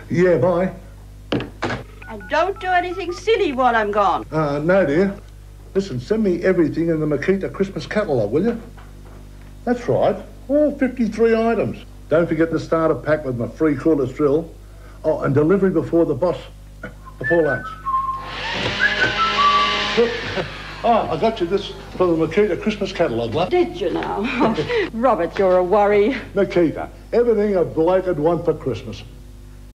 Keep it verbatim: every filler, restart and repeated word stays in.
Yeah, bye. And don't do anything silly while I'm gone. Uh, no, dear. Listen, send me everything in the Makita Christmas catalogue, will you? That's right, all fifty-three items. Don't forget the starter pack with my free cordless drill. Oh, and delivery before the boss, before lunch. Oh, I got you this from the Makita Christmas catalogue, love. Did you now? Robert, you're a worry. Makita, everything a bloke would want for Christmas.